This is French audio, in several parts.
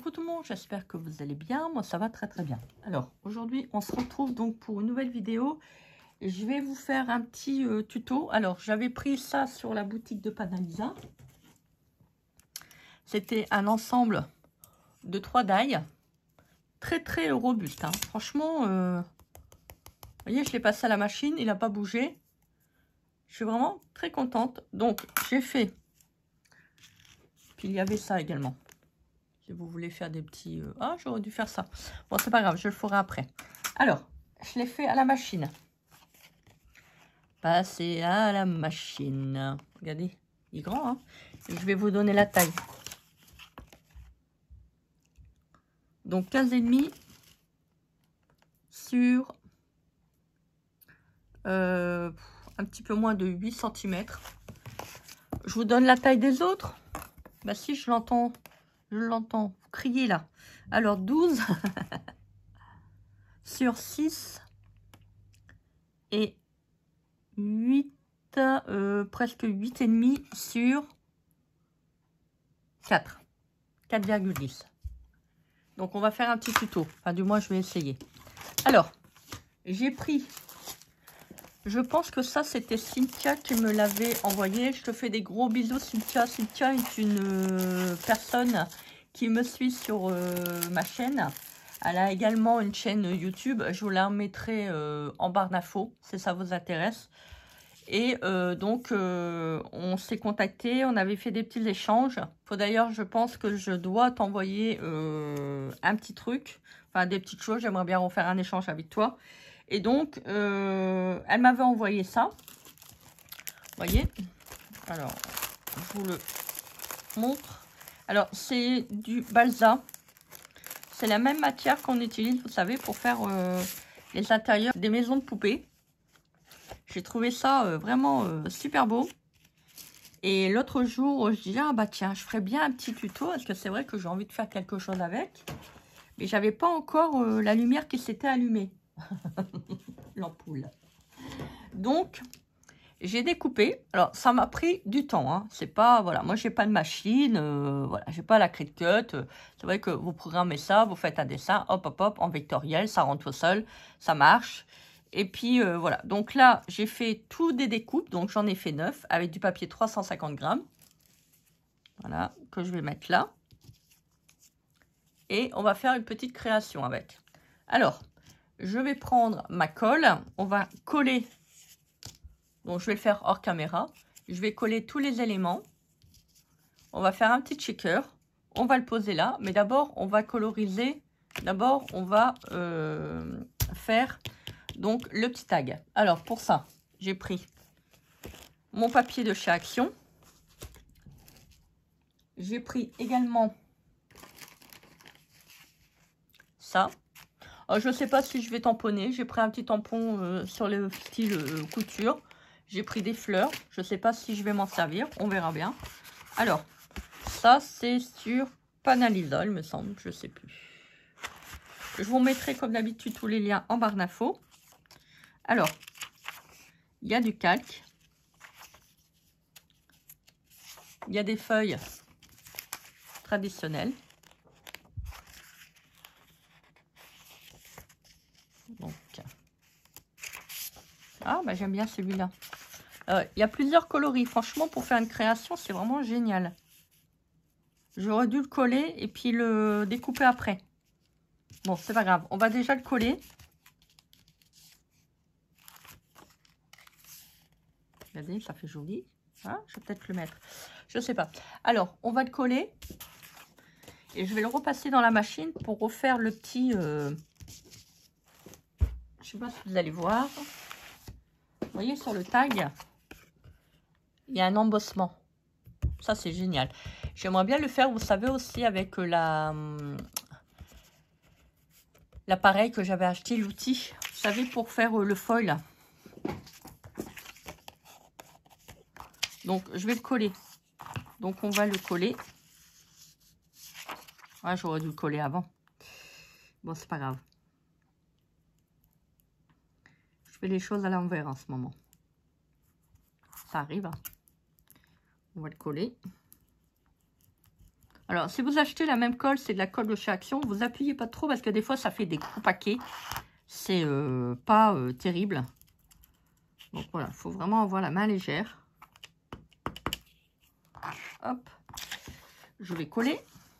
Coucou tout le monde, j'espère que vous allez bien. Moi, ça va très très bien. Alors, aujourd'hui, on se retrouve donc pour une nouvelle vidéo. Je vais vous faire un petit tuto. Alors, j'avais pris ça sur la boutique de Panalisa. C'était un ensemble de 3 die. Très très robuste. Hein. Franchement, vous voyez, je l'ai passé à la machine, il n'a pas bougé. Je suis vraiment très contente. Donc, j'ai fait... Puis, il y avait ça également. Si vous voulez faire des petits... Ah, j'aurais dû faire ça. Bon, c'est pas grave, je le ferai après. Alors, je l'ai fait à la machine. Passer à la machine. Regardez, il est grand, hein. Et je vais vous donner la taille. Donc, 15,5 sur... un petit peu moins de 8 cm. Je vous donne la taille des autres. Bah si, je l'entends. Je l'entends. Vous criez là. Alors, 12 sur 6 et 8, presque 8,5 sur 4. 4,10. Donc, on va faire un petit tuto. Enfin, du moins, je vais essayer. Alors, j'ai pris... Je pense que ça, c'était Cynthia qui me l'avait envoyé. Je te fais des gros bisous, Cynthia. Cynthia est une personne qui me suit sur ma chaîne. Elle a également une chaîne YouTube. Je vous la remettrai en barre d'infos, si ça vous intéresse. Et donc, on s'est contacté. On avait fait des petits échanges. D'ailleurs, je pense que je dois t'envoyer un petit truc. Enfin, des petites choses. J'aimerais bien refaire un échange avec toi. Et donc, elle m'avait envoyé ça. Vous voyez? Alors, je vous le montre. Alors, c'est du balsa. C'est la même matière qu'on utilise, vous savez, pour faire les intérieurs des maisons de poupées. J'ai trouvé ça vraiment super beau. Et l'autre jour, je dis, ah bah tiens, je ferais bien un petit tuto. Parce que c'est vrai que j'ai envie de faire quelque chose avec. Mais j'avais pas encore la lumière qui s'était allumée. L'ampoule. Donc, j'ai découpé. Alors, ça m'a pris du temps. Hein. C'est pas, voilà, moi, j'ai pas de machine. Voilà, j'ai pas la Cricut. C'est vrai que vous programmez ça, vous faites un dessin, hop, hop, hop, en vectoriel, ça rentre tout seul, ça marche. Et puis, voilà. Donc là, j'ai fait tout des découpes. Donc, j'en ai fait 9 avec du papier 350 grammes. Voilà, que je vais mettre là. Et on va faire une petite création avec. Alors, je vais prendre ma colle. On va coller. Donc, je vais le faire hors caméra. Je vais coller tous les éléments. On va faire un petit checker. On va le poser là. Mais d'abord, on va coloriser. D'abord, on va faire donc le petit tag. Alors, pour ça, j'ai pris mon papier de chez Action. J'ai pris également ça. Je ne sais pas si je vais tamponner. J'ai pris un petit tampon sur le style couture. J'ai pris des fleurs. Je ne sais pas si je vais m'en servir. On verra bien. Alors, ça, c'est sur Panalisa, il me semble. Je ne sais plus. Je vous mettrai, comme d'habitude, tous les liens en barre d'infos. Alors, il y a du calque. Il y a des feuilles traditionnelles. Donc, ah, bah, j'aime bien celui-là. Il y a plusieurs coloris. Franchement, pour faire une création, c'est vraiment génial. J'aurais dû le coller et puis le découper après. Bon, c'est pas grave. On va déjà le coller. Regardez, ça fait joli. Ah, je vais peut-être le mettre. Je sais pas. Alors, on va le coller. Et je vais le repasser dans la machine pour refaire le petit... Je sais pas si vous allez voir. Vous voyez, sur le tag, il y a un embossement. Ça, c'est génial. J'aimerais bien le faire, vous savez, aussi avec l'appareil que j'avais acheté, l'outil. Vous savez, pour faire le foil. Donc, je vais le coller. Donc, on va le coller. Ah, j'aurais dû le coller avant. Bon, c'est pas grave. Je fais les choses à l'envers en ce moment. Ça arrive. On va le coller. Alors, si vous achetez la même colle, c'est de la colle de chez Action, vous appuyez pas trop parce que des fois, ça fait des gros paquets. C'est pas terrible. Donc voilà, il faut vraiment avoir la main légère. Hop, je vais coller.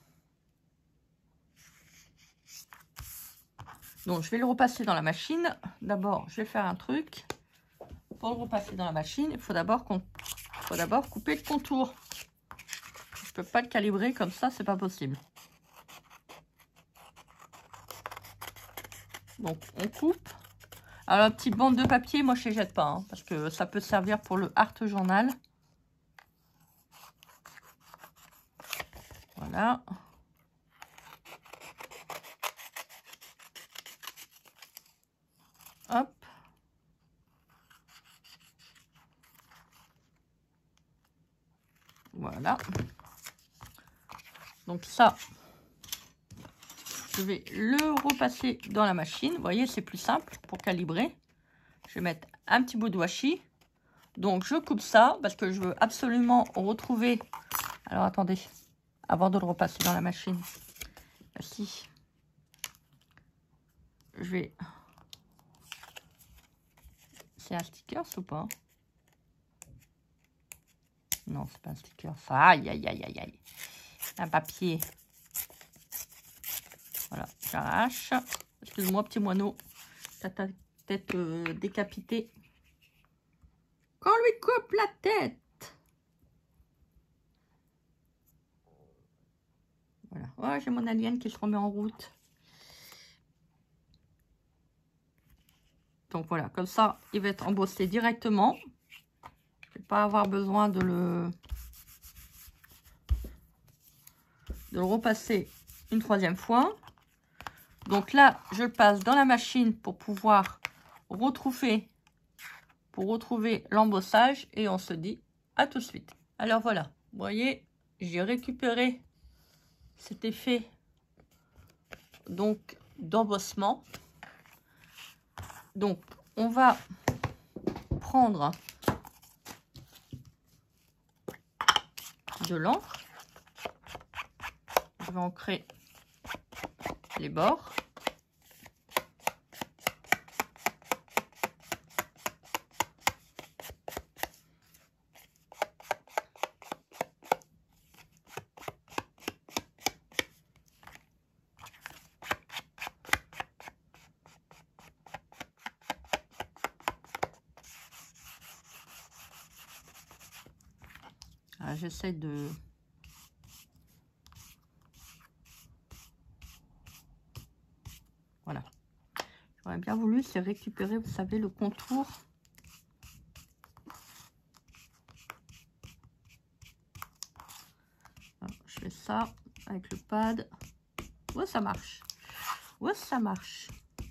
Donc, je vais le repasser dans la machine. D'abord, je vais faire un truc. Pour le repasser dans la machine, il faut d'abord couper le contour. Je ne peux pas le calibrer comme ça, c'est pas possible. Donc, on coupe. Alors, la petite bande de papier, moi, je ne les jette pas, hein, parce que ça peut servir pour le art journal. Voilà. Hop. Voilà. Donc ça, je vais le repasser dans la machine. Vous voyez, c'est plus simple pour calibrer. Je vais mettre un petit bout de washi. Donc, je coupe ça parce que je veux absolument retrouver... Alors, attendez, avant de le repasser dans la machine. Voici. Je vais... C'est un sticker ou pas? Non, c'est pas un sticker. Ça, aïe, aïe, aïe, aïe, aïe. Un papier. Voilà, j'arrache. Excuse-moi, petit moineau. T'as ta tête décapitée. Qu'on lui coupe la tête. Voilà. Oh, j'ai mon alien qui se remet en route. Donc voilà, comme ça, il va être embossé directement. Je ne vais pas avoir besoin de le repasser une troisième fois. Donc là, je le passe dans la machine pour pouvoir retrouver l'embossage. Et on se dit à tout de suite. Alors voilà, vous voyez, j'ai récupéré cet effet donc d'embossement. Donc, on va prendre de l'encre. Je vais ancrer les bords. J'essaie de... Voilà. J'aurais bien voulu, c'est récupérer, vous savez, le contour. Alors, je fais ça avec le pad. Ouais, ça marche. Ouais, ça marche.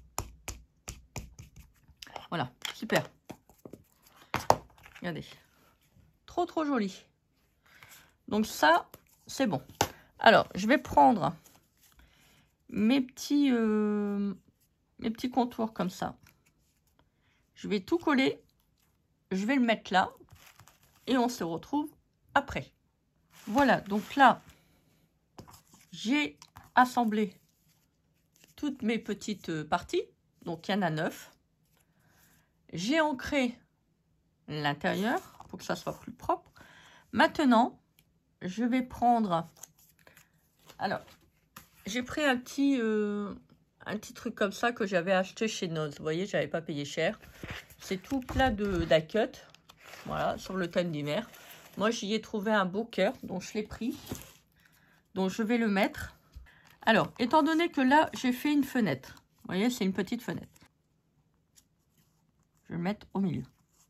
Voilà, super. Regardez. Trop, trop joli. Donc ça, c'est bon. Alors, je vais prendre mes petits contours comme ça. Je vais tout coller. Je vais le mettre là. Et on se retrouve après. Voilà, donc là, j'ai assemblé toutes mes petites parties. Donc, il y en a 9. J'ai ancré l'intérieur pour que ça soit plus propre. Maintenant, je vais prendre... Alors, j'ai pris un petit truc comme ça que j'avais acheté chez Noz. Vous voyez, j'avais pas payé cher. C'est tout plat d'Acut. Voilà, sur le thème d'hiver. Moi, j'y ai trouvé un beau cœur, donc je l'ai pris. Donc, je vais le mettre. Alors, étant donné que là, j'ai fait une fenêtre. Vous voyez, c'est une petite fenêtre. Je vais le mettre au milieu.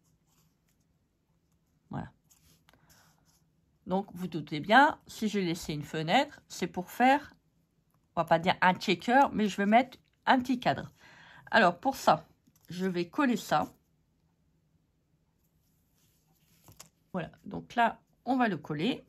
Voilà. Donc, vous doutez bien, si j'ai laissé une fenêtre, c'est pour faire, on va pas dire un checker, mais je vais mettre un petit cadre. Alors, pour ça, je vais coller ça. Voilà, donc là, on va le coller.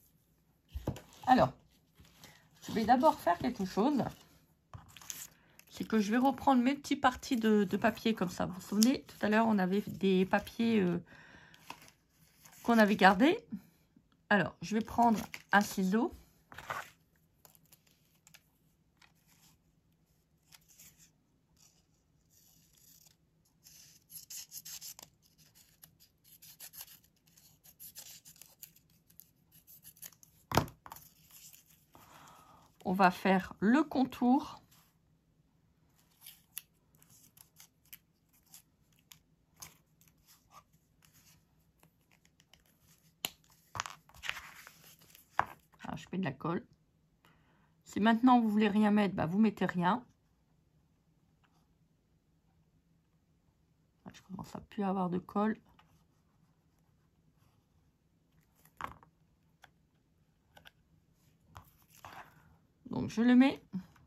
Alors, je vais d'abord faire quelque chose. c'est que je vais reprendre mes petites parties de papier comme ça. Vous vous souvenez, tout à l'heure, on avait des papiers qu'on avait gardés. Alors, je vais prendre un ciseau. On va faire le contour. Alors, je mets de la colle. Si maintenant vous voulez rien mettre, bah, vous mettez rien. Je commence à plus avoir de colle. Donc je le mets.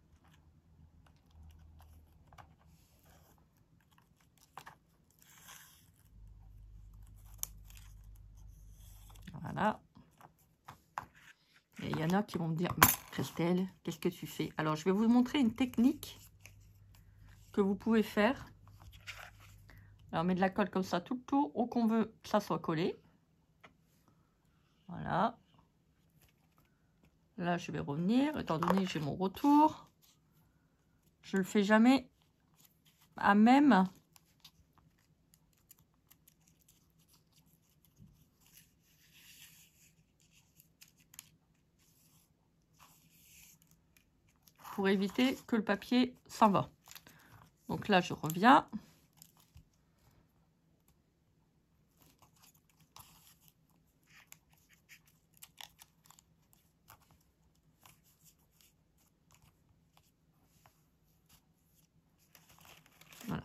Voilà. Et il y en a qui vont me dire, Christelle, qu'est-ce que tu fais? Alors je vais vous montrer une technique que vous pouvez faire. Alors on met de la colle comme ça tout le tour, ou qu'on veut que ça soit collé. Voilà. Là je vais revenir, étant donné que j'ai mon retour. Je le fais jamais à même. Pour éviter que le papier s'en va. Donc là je reviens. Voilà.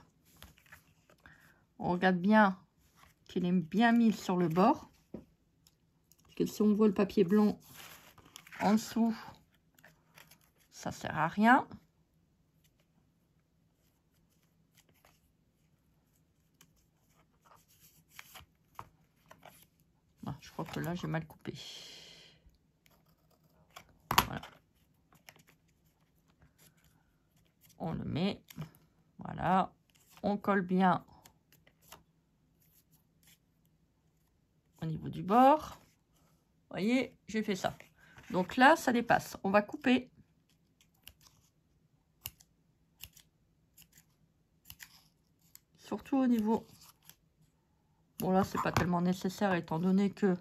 On regarde bien qu'il est bien mis sur le bord. Parce que si on voit le papier blanc en dessous, ça sert à rien. Ah, je crois que là j'ai mal coupé. Voilà. On le met. Voilà. On colle bien au niveau du bord. Vous voyez, j'ai fait ça. Donc là, ça dépasse. On va couper. Surtout au niveau... Bon, là, c'est pas tellement nécessaire étant donné que...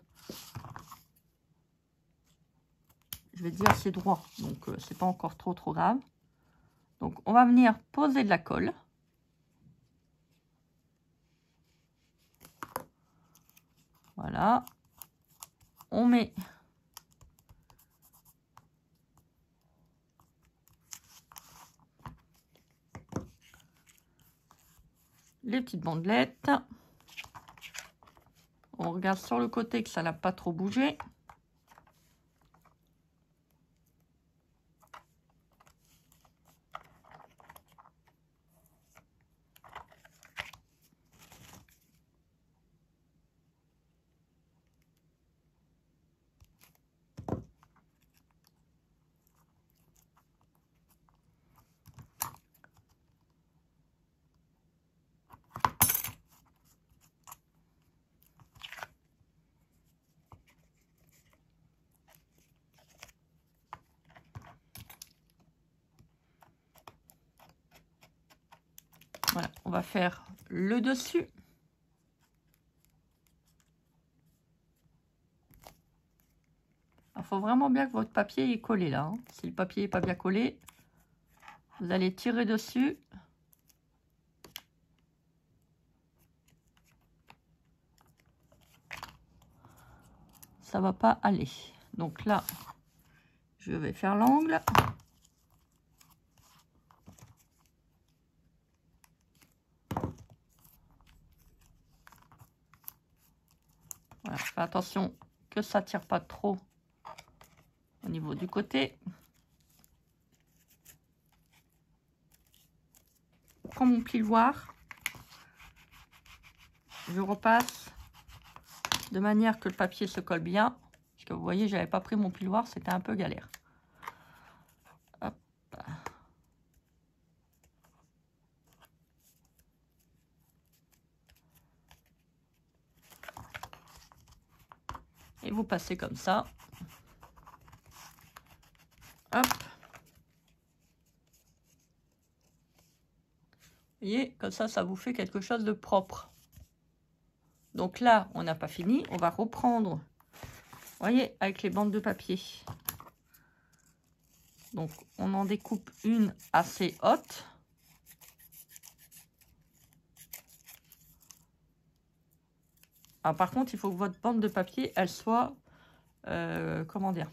Je vais dire c'est droit. Donc, c'est pas encore trop grave. Donc, on va venir poser de la colle. Voilà. On met... les petites bandelettes. On regarde sur le côté que ça n'a pas trop bougé. Voilà, on va faire le dessus. Il faut vraiment bien que votre papier est collé là. Hein. Si le papier n'est pas bien collé, vous allez tirer dessus. Ça va pas aller. Donc là, je vais faire l'angle. Voilà, faites attention que ça tire pas trop au niveau du côté. Je prends mon plioir. Je repasse de manière que le papier se colle bien. Parce que vous voyez, j'avais pas pris mon plioir, c'était un peu galère. Hop. Et vous passez comme ça. Hop. Vous voyez, comme ça vous fait quelque chose de propre. Donc là, on n'a pas fini. On va reprendre, vous voyez, avec les bandes de papier. Donc, on en découpe une assez haute. Alors, par contre, il faut que votre bande de papier, elle soit, comment dire,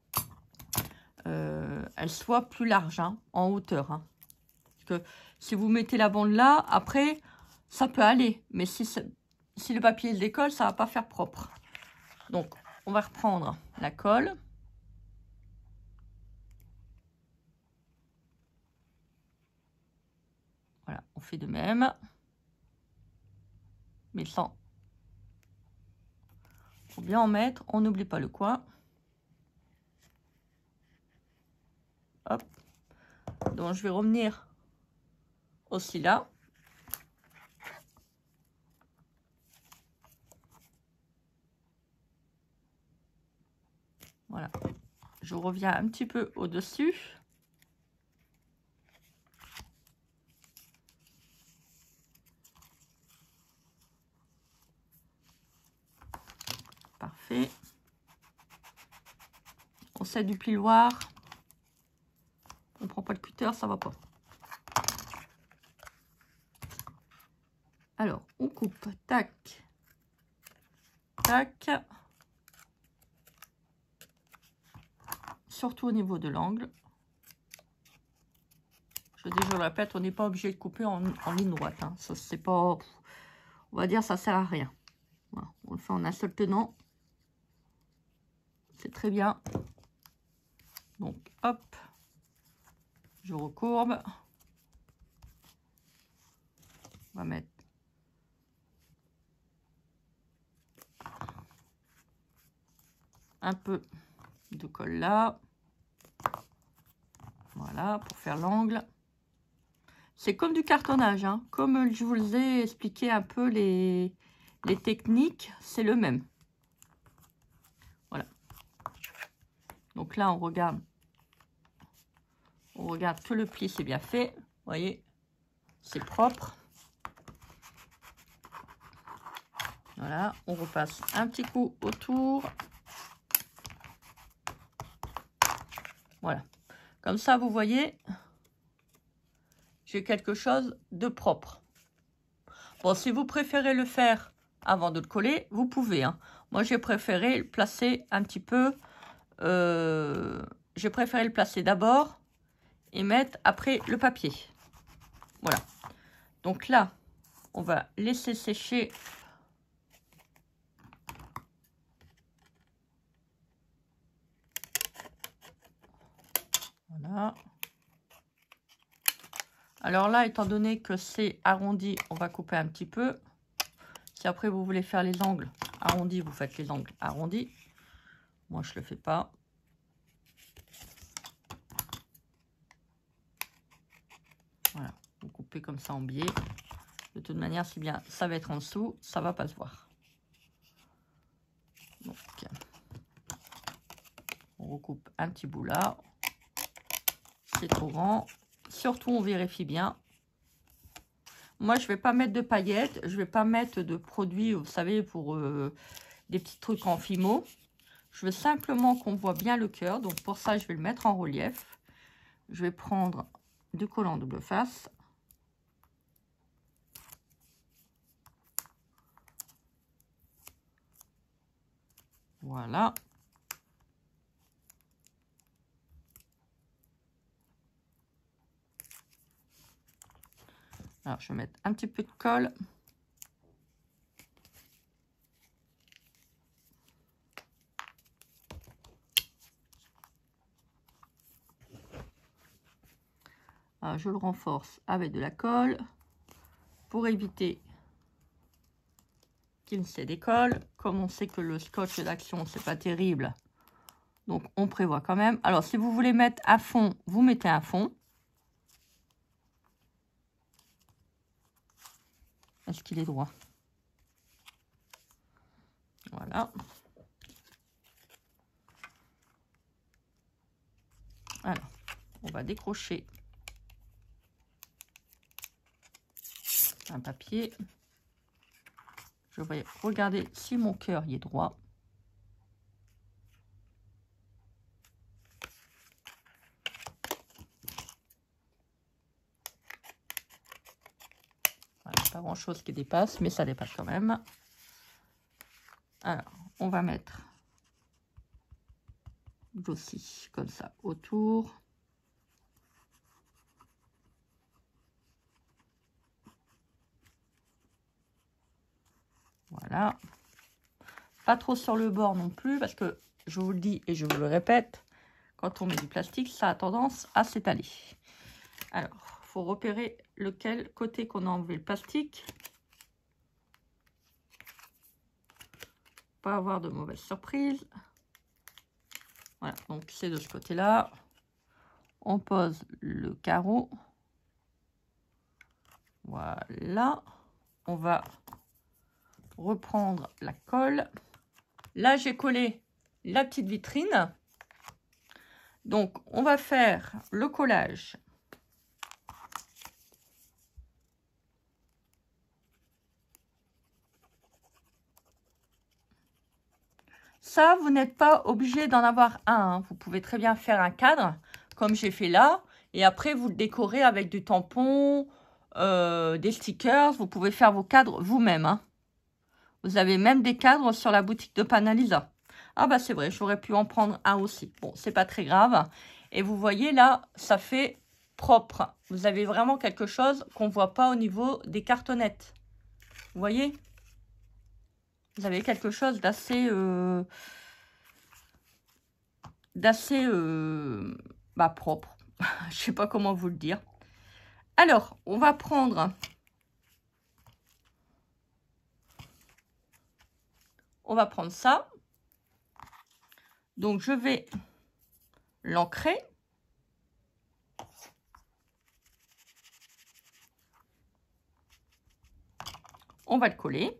elle soit plus large, hein, en hauteur. Hein. Parce que si vous mettez la bande là, après, ça peut aller. Mais si le papier décolle, ça va pas faire propre. Donc, on va reprendre la colle. Voilà, on fait de même. Mais sans. Faut bien en mettre. On n'oublie pas le coin. Hop. Donc, je vais revenir aussi là. Voilà. Je reviens un petit peu au-dessus. Parfait. On sait du plioir. On prend pas le cutter, ça va pas. Alors, on coupe. Tac. Tac. Surtout au niveau de l'angle. Je le répète, on n'est pas obligé de couper en ligne droite. Hein. Ça, c'est pas... On va dire, ça sert à rien. Voilà. On le fait en un seul tenant. C'est très bien. Donc, hop. Je recourbe. On va mettre un peu de colle là. Voilà, pour faire l'angle. C'est comme du cartonnage, hein. Comme je vous ai expliqué un peu les techniques, c'est le même. Voilà. Donc là, on regarde que le pli, c'est bien fait. Vous voyez, c'est propre. Voilà, on repasse un petit coup autour. Voilà. Comme ça, vous voyez, j'ai quelque chose de propre. Bon, si vous préférez le faire avant de le coller, vous pouvez. Hein. Moi, j'ai préféré le placer un petit peu. J'ai préféré le placer d'abord et mettre après le papier. Voilà. Donc là, on va laisser sécher. Voilà. Alors là, étant donné que c'est arrondi, on va couper un petit peu. Si après vous voulez faire les angles arrondis, vous faites les angles arrondis. Moi, je le fais pas. Voilà, vous coupez comme ça en biais. De toute manière, si bien ça va être en dessous, ça va pas se voir. Donc, on recoupe un petit bout là. C'est trop grand. Surtout, on vérifie bien. Moi, je vais pas mettre de paillettes. Je vais pas mettre de produits, vous savez, pour des petits trucs en fimo. Je veux simplement qu'on voit bien le cœur. Donc, pour ça, je vais le mettre en relief. Je vais prendre du collant double face. Voilà. Alors, je vais mettre un petit peu de colle. Alors, je le renforce avec de la colle pour éviter qu'il ne se décolle. Comme on sait que le scotch d'action, c'est pas terrible, donc on prévoit quand même. Alors, si vous voulez mettre à fond, vous mettez à fond. Est-ce qu'il est droit? Voilà. va décrocher un papier. Je vais regarder si mon cœur y est droit. Voilà, pas grand chose qui dépasse, mais ça dépasse quand même. Alors, on va mettre aussi comme ça autour. Voilà. Pas trop sur le bord non plus, parce que je vous le dis et je vous le répète, quand on met du plastique, ça a tendance à s'étaler. Alors, il faut repérer lequel côté qu'on a enlevé le plastique. Pas avoir de mauvaises surprises. Voilà, donc c'est de ce côté-là. On pose le carreau. Voilà. On va reprendre la colle. Là, j'ai collé la petite vitrine. Donc, on va faire le collage. Ça, vous n'êtes pas obligé d'en avoir un. Hein. Vous pouvez très bien faire un cadre, comme j'ai fait là. Et après, vous le décorez avec du tampon, des stickers. Vous pouvez faire vos cadres vous-même. Hein. Vous avez même des cadres sur la boutique de Panalisa. Ah bah c'est vrai, j'aurais pu en prendre un aussi. Bon, c'est pas très grave. Et vous voyez là, ça fait propre. Vous avez vraiment quelque chose qu'on ne voit pas au niveau des cartonnettes. Vous voyez? Vous avez quelque chose d'assez... propre. Je sais pas comment vous le dire. Alors, on va prendre... On va prendre ça. Donc, je vais l'ancrer. On va le coller.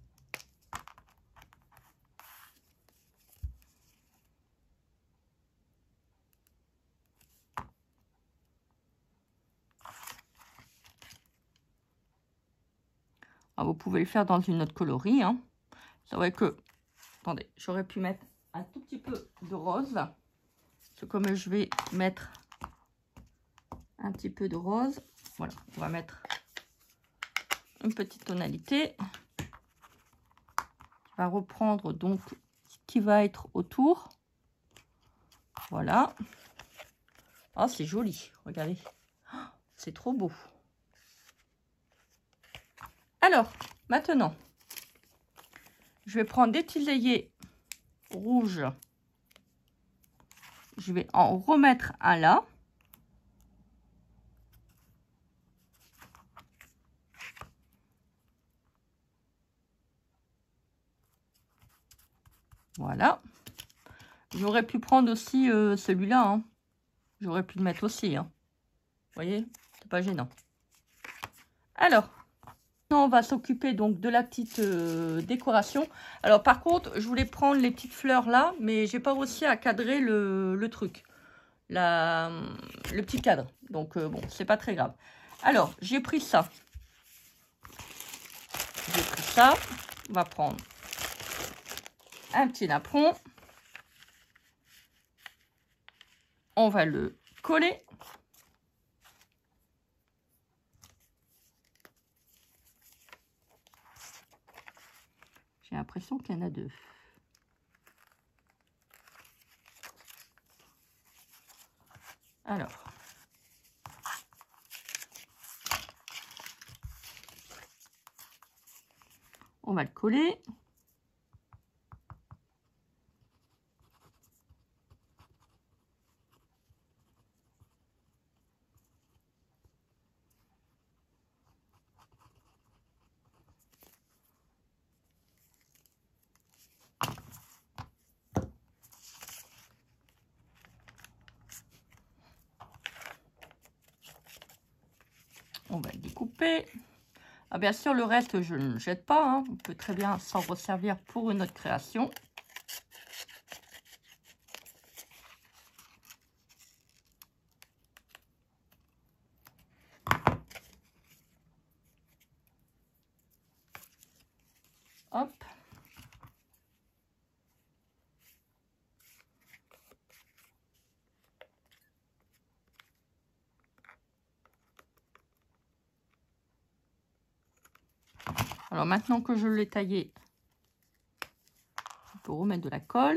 Alors, vous pouvez le faire dans une autre coloris. Hein. C'est vrai que... Attendez, j'aurais pu mettre un tout petit peu de rose. C'est comme je vais mettre un petit peu de rose. Voilà, on va mettre une petite tonalité. On va reprendre donc ce qui va être autour. Voilà. Oh, c'est joli, regardez. Oh, c'est trop beau. Alors, maintenant, je vais prendre des petits œillets rouges. Je vais en remettre un là. Voilà. J'aurais pu prendre aussi celui-là. Hein. J'aurais pu le mettre aussi. Hein. Vous voyez, c'est pas gênant. Alors, on va s'occuper donc de la petite décoration. Alors, par contre, je voulais prendre les petites fleurs là, mais j'ai pas réussi à cadrer le truc. Le petit cadre. Donc, bon, c'est pas très grave. Alors, j'ai pris ça. J'ai pris ça. On va prendre un petit napperon. On va le coller. J'ai l'impression qu'il y en a deux. Alors. On va le coller. On va le découper. Ah, bien sûr, le reste, je ne le jette pas. Hein. On peut très bien s'en resservir pour une autre création. Hop. Alors maintenant que je l'ai taillé, je peux remettre de la colle.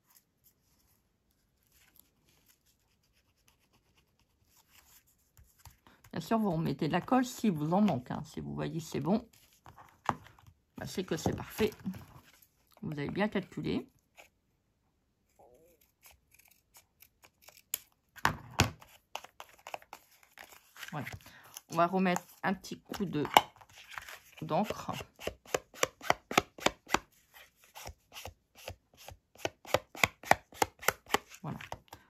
Bien sûr, vous remettez de la colle si vous en manque. Hein. Si vous voyez c'est bon, bah, c'est que c'est parfait. Vous avez bien calculé. Voilà. On va remettre un petit coup d'encre. Voilà.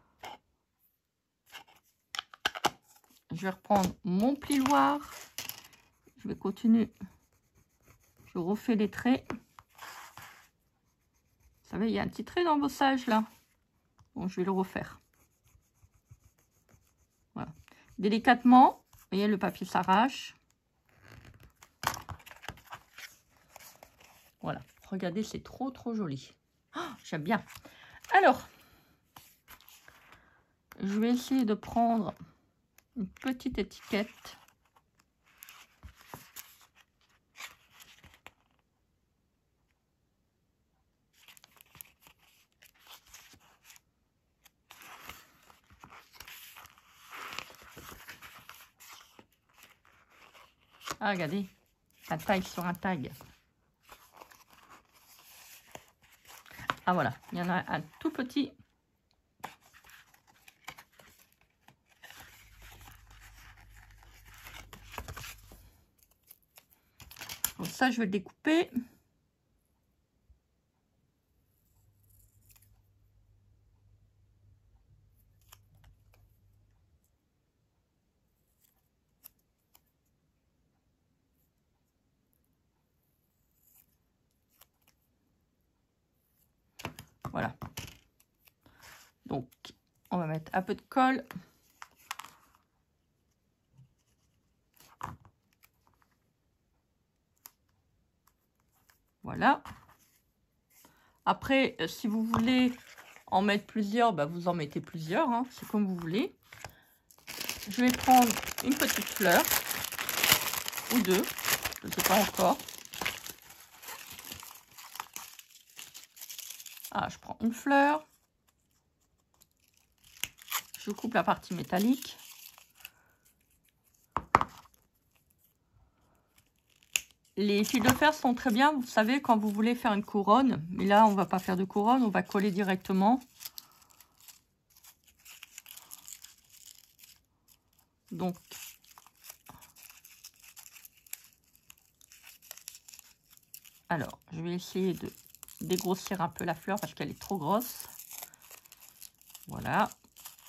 Je vais reprendre mon plioir. Je vais continuer. Je refais les traits. Vous savez, il y a un petit trait d'embossage là. Bon, je vais le refaire. Voilà. Délicatement, vous voyez, le papier s'arrache. Voilà. Regardez, c'est trop joli. Oh, j'aime bien. Alors, je vais essayer de prendre une petite étiquette. Ah, regardez, la taille sur un tag. Ah, voilà, il y en a un tout petit. Donc ça, je vais le découper. Voilà. Donc, on va mettre un peu de colle. Voilà. Après, si vous voulez en mettre plusieurs, bah vous en mettez plusieurs. Hein, c'est comme vous voulez. Je vais prendre une petite fleur. Ou deux. Je ne sais pas encore. Ah, je prends une fleur. Je coupe la partie métallique. Les fils de fer sont très bien, vous savez, quand vous voulez faire une couronne. Mais là, on ne va pas faire de couronne, on va coller directement. Donc, alors, je vais essayer de dégrossir un peu la fleur parce qu'elle est trop grosse. Voilà.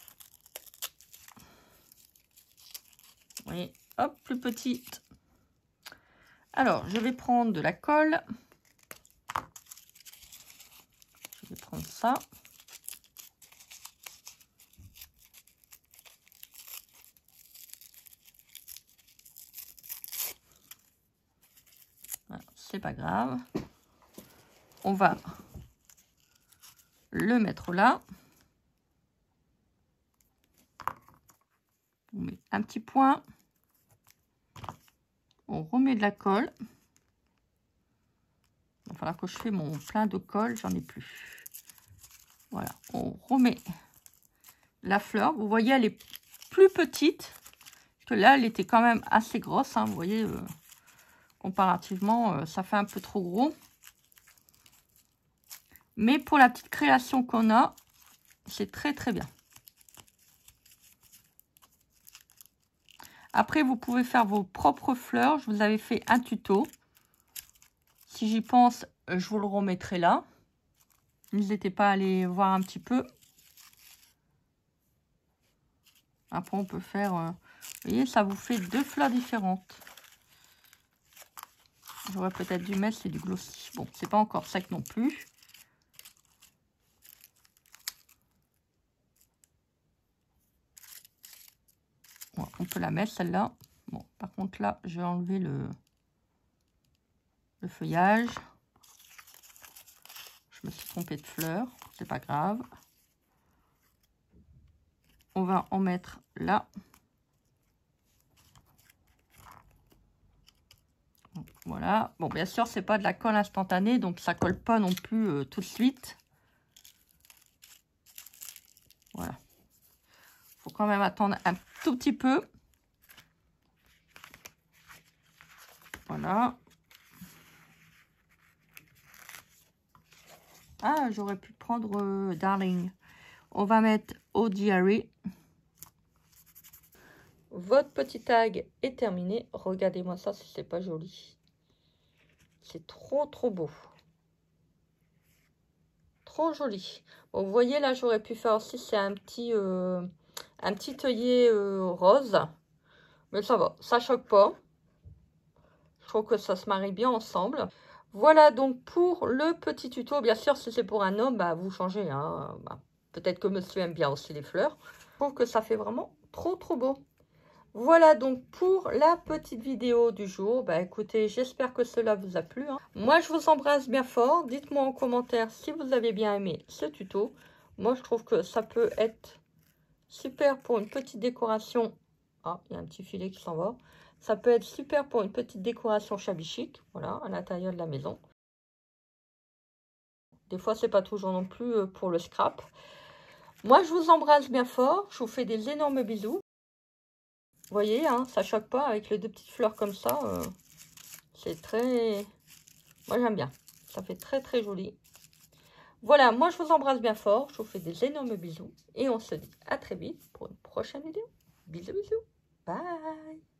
Oui, hop, plus petite. Alors, je vais prendre de la colle. Je vais prendre ça. Voilà, c'est pas grave. On va le mettre là. On met un petit point. On remet de la colle. Il va falloir que je fais mon plein de colle, j'en ai plus. Voilà, on remet la fleur. Vous voyez, elle est plus petite. Parce que là, elle était quand même assez grosse. Hein, vous voyez, comparativement, ça fait un peu trop gros. Mais pour la petite création qu'on a, c'est très bien. Après, vous pouvez faire vos propres fleurs. Je vous avais fait un tuto. Si j'y pense, je vous le remettrai là. N'hésitez pas à aller voir un petit peu. Après, on peut faire... vous voyez, ça vous fait deux fleurs différentes. J'aurais peut-être dû mettre, c'est du glossy. Bon, c'est pas encore sec non plus. Bon, on peut la mettre, celle-là. Bon, par contre, là, je vais enlever le feuillage. trompé de fleurs, c'est pas grave. On va en mettre là. Voilà. Bon, bien sûr, c'est pas de la colle instantanée, donc ça colle pas non plus tout de suite. Voilà. Faut quand même attendre un tout petit peu. Voilà. Ah, j'aurais pu prendre Darling. On va mettre Au Diary. Votre petit tag est terminé. Regardez-moi ça, si c'est pas joli. C'est trop, trop beau. Trop joli. Bon, vous voyez, là, j'aurais pu faire aussi, c'est un petit œillet rose. Mais ça va, ça choque pas. Je trouve que ça se marie bien ensemble. Voilà donc pour le petit tuto. Bien sûr, si c'est pour un homme, bah, vous changez. Hein. Bah, peut-être que monsieur aime bien aussi les fleurs. Je trouve que ça fait vraiment trop, trop beau. Voilà donc pour la petite vidéo du jour. Bah écoutez, j'espère que cela vous a plu. Hein. Moi, je vous embrasse bien fort. Dites-moi en commentaire si vous avez bien aimé ce tuto. Moi, je trouve que ça peut être super pour une petite décoration. Ah, il y a un petit filet qui s'en va. Ça peut être super pour une petite décoration shabby chic. Voilà, à l'intérieur de la maison. Des fois, c'est pas toujours non plus pour le scrap. Moi, je vous embrasse bien fort. Je vous fais des énormes bisous. Vous voyez, hein, ça choque pas avec les deux petites fleurs comme ça. C'est très... Moi, j'aime bien. Ça fait très, très joli. Voilà, moi, je vous embrasse bien fort. Je vous fais des énormes bisous. Et on se dit à très vite pour une prochaine vidéo. Bisous, bisous. Bye.